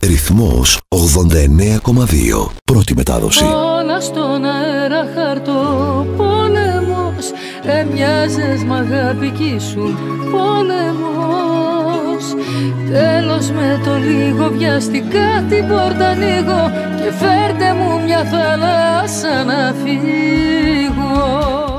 Ρυθμός 89,2. Πρώτη μετάδοση. Όλα στον αέρα χαρτό πόλεμος. Μοιάζες μ' αγάπη κι ήσουν πόλεμος. Τέλος με το λίγο βιαστικά την πόρτα ανοίγω και φέρτε μου μια θάλασσα να φύγω.